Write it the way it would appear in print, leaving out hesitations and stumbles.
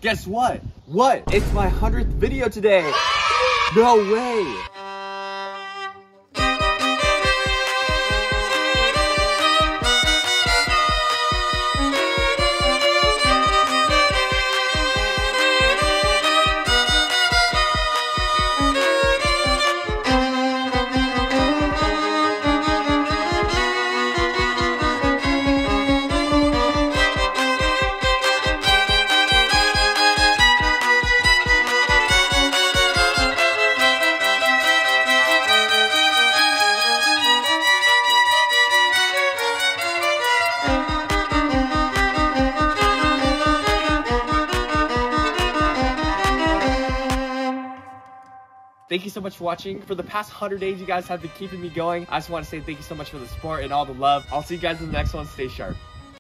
Guess what? What? It's my 100th video today. No way. Thank you so much for watching. For the past 100 days, you guys have been keeping me going. I just want to say thank you so much for the support and all the love. I'll see you guys in the next one. Stay sharp.